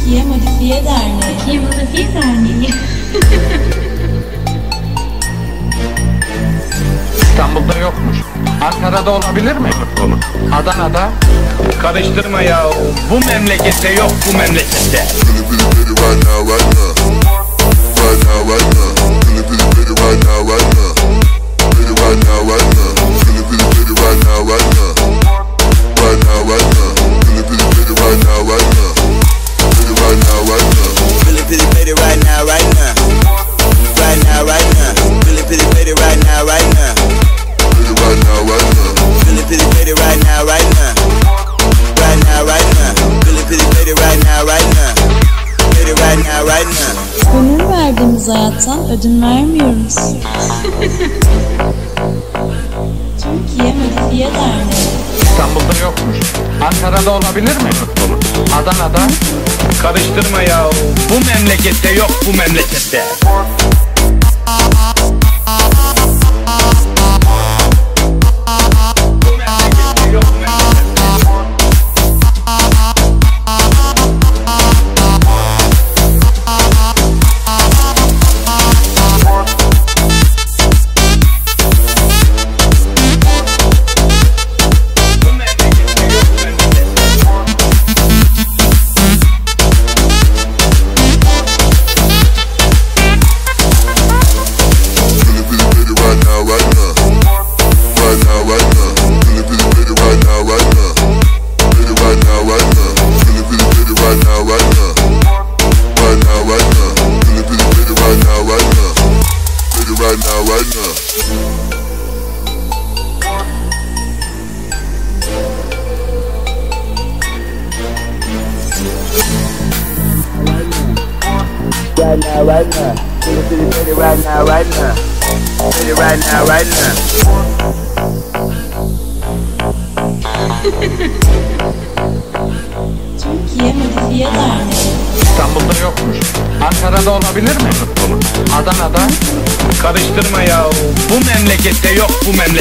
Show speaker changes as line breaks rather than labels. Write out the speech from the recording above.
Türkiye Modifiye Derneği.
Türkiye Modifiye Derneği.
İstanbul'da yokmuş. Ankara'da olabilir mi? Olur. Adana'da?
Karıştırma ya. Bu memlekette yok, bu memlekette.
Gönül verdiğimiz hayattan ödün vermiyoruz. Türkiye Modifiye Derneği.
İstanbul'da yokmuş. Ankara'da olabilir mi? Olur. Adana'da?
Karıştırma ya. Bu memlekette yok, bu memlekette.
Right now, right now. Feel it right now, right now. Feel it right now, right now.
Türkiye Modifiye Derneği.
İstanbul'da yokmuş. Ankara'da olabilir mi? Olur. Adana'da?
Karıştırma ya. Bu memlekette yok, bu memlekette.